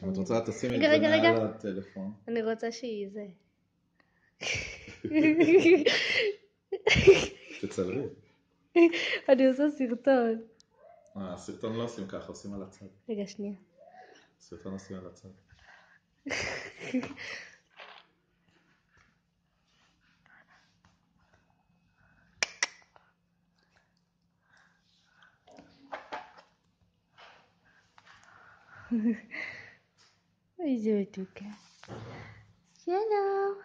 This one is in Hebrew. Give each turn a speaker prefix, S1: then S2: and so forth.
S1: אם את רוצה תשימי את
S2: רגע,
S1: זה
S2: רגע,
S1: מעל
S2: רגע.
S1: הטלפון.
S2: אני רוצה שהיא זה.
S1: תצלמי.
S2: אני עושה סרטון.
S1: הסרטון לא עושים ככה, עושים על הצד.
S2: רגע, שנייה.
S1: סרטון עושים על הצד.
S2: איזה מתוקה. שלום.